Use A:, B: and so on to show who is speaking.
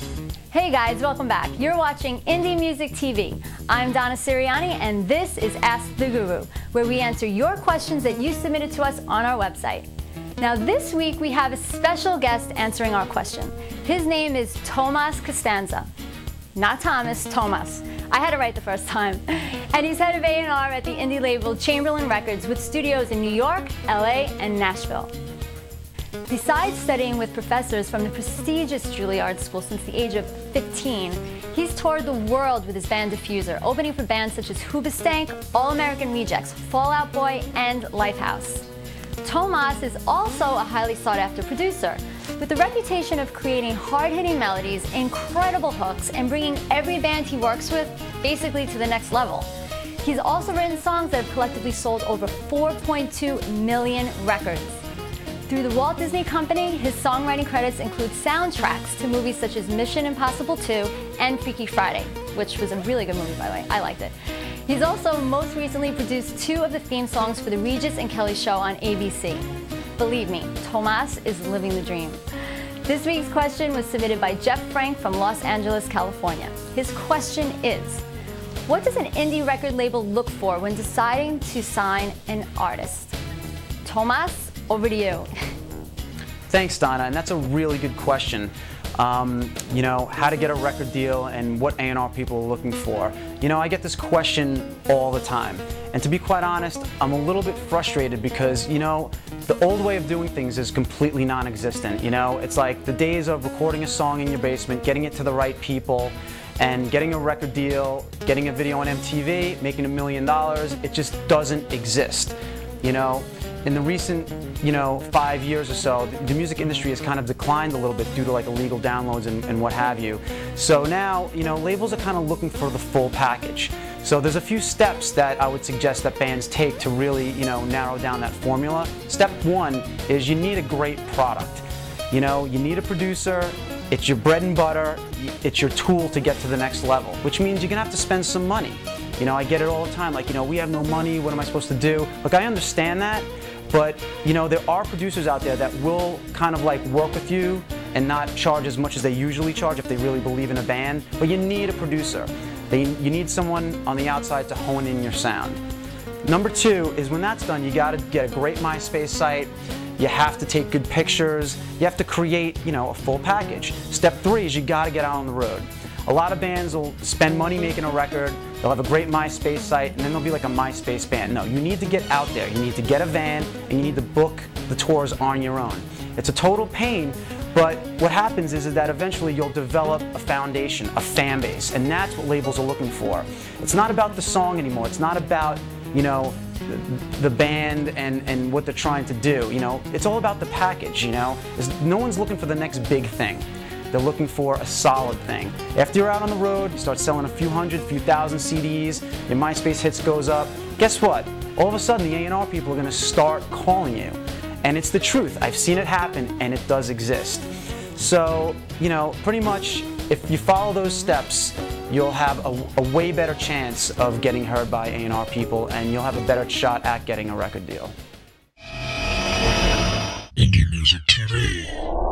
A: Hey guys, welcome back. You're watching Indie Music TV. I'm Donna Siriani and this is Ask the Guru, where we answer your questions that you submitted to us on our website. Now this week we have a special guest answering our question. His name is Tomas Costanza. Not Thomas, Tomas. I had it right the first time. And he's head of A&R at the indie label Chamberlain Records with studios in New York, LA, and Nashville. Besides studying with professors from the prestigious Juilliard School since the age of 15, he's toured the world with his band Diffuser, opening for bands such as Hoobastank, All American Rejects, Fall Out Boy, and Lifehouse. Tomas is also a highly sought-after producer, with the reputation of creating hard-hitting melodies, incredible hooks, and bringing every band he works with basically to the next level. He's also written songs that have collectively sold over 4.2 million records. Through the Walt Disney Company, his songwriting credits include soundtracks to movies such as Mission Impossible 2 and Freaky Friday, which was a really good movie, by the way. I liked it. He's also most recently produced 2 of the theme songs for the Regis and Kelly Show on ABC. Believe me, Tomas is living the dream. This week's question was submitted by Jeff Frank from Los Angeles, California. His question is, what does an indie record label look for when deciding to sign an artist? Tomas, over to you.
B: Thanks, Donna, and that's a really good question. You know, how to get a record deal and what A&R people are looking for. You know, I get this question all the time. And to be quite honest, I'm a little bit frustrated because, you know, the old way of doing things is completely non-existent. You know, it's like the days of recording a song in your basement, getting it to the right people, and getting a record deal, getting a video on MTV, making $1 million, it just doesn't exist. You know, in the recent, 5 years or so, the music industry has kind of declined a little bit due to like illegal downloads and what have you. So now, labels are kind of looking for the full package. So there's a few steps that I would suggest that bands take to really, narrow down that formula. Step 1 is you need a great product. You need a producer, it's your bread and butter, it's your tool to get to the next level, which means you're gonna have to spend some money. I get it all the time, like, we have no money, what am I supposed to do? Look, I understand that, but, there are producers out there that will kind of like work with you and not charge as much as they usually charge if they really believe in a band, but you need a producer. You need someone on the outside to hone in your sound. Number 2 is when that's done, you gotta get a great MySpace site, you have to take good pictures, you have to create, a full package. Step 3 is you gotta get out on the road. A lot of bands will spend money making a record, they'll have a great MySpace site, and then they'll be like a MySpace band. No, you need to get out there. You need to get a van, and you need to book the tours on your own. It's a total pain, but what happens is that eventually you'll develop a foundation, a fan base, and that's what labels are looking for. It's not about the song anymore. It's not about, the band and what they're trying to do. It's all about the package, No one's looking for the next big thing. They're looking for a solid thing. After you're out on the road, you start selling a few hundred, few thousand CDs, your MySpace hits goes up. Guess what? All of a sudden, the A&R people are going to start calling you. And it's the truth. I've seen it happen, and it does exist. So, pretty much, if you follow those steps, you'll have a way better chance of getting heard by A&R people, and you'll have a better shot at getting a record deal.
C: Indie Music TV.